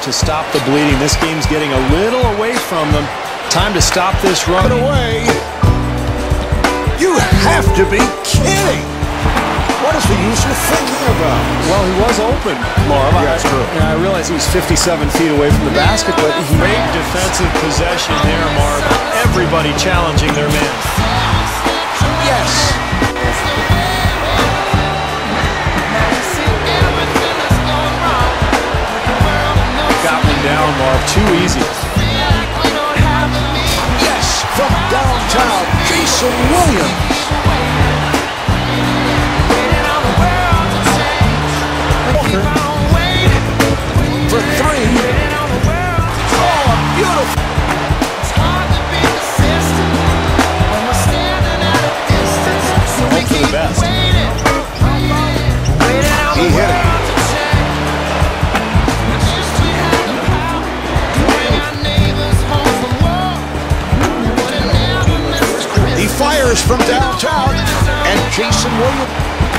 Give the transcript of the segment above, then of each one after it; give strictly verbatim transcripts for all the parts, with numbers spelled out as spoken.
to stop the bleeding. This game's getting a little away from them. Time to stop this run. Away. You have to be kidding. What is the use of thinking about? Well, he was open, Marv. Yeah, that's true. I, I realize he was fifty-seven feet away from the basket, but he Great defensive possession there, Marv. Everybody challenging their man. Yes. got one down, Marv. Too easy. Yes, from downtown, Jason Williams. For three. Oh, beautiful. Hope for the best. He hit it. He fires from downtown, and Jason Williams.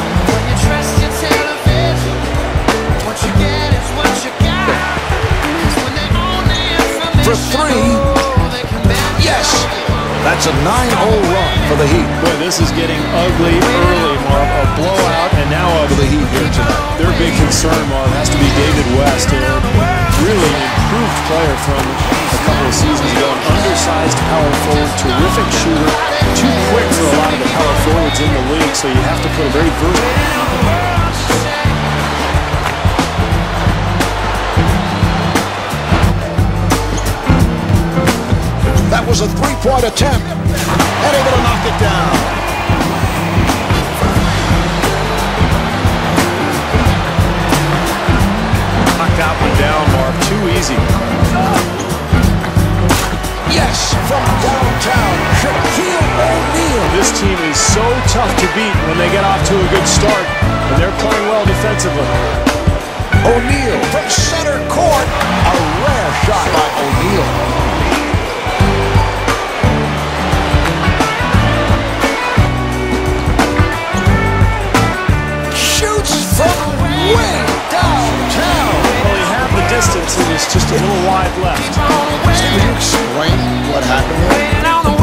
For three. Yes. That's a nine oh run for the Heat. Boy, this is getting ugly early, Marv. A blowout, and now a For the Heat here tonight. Their big concern, Marv, has to be David West. A really improved player from a couple of seasons ago. An undersized power forward, terrific shooter. Too quick for a lot of the power forwards in the league, so you have to put a very versatile. That was a three-point attempt, and able to knock it down. Knock that one down, Marv. Too easy. Yes, from downtown, Shaquille O'Neal. This team is so tough to beat when they get off to a good start, and they're playing well defensively. O'Neal from center court. A rare shot by O'Neal. Shoots from way downtown. Well, he had the distance, and it's just a little wide left. Can you explain what happened there?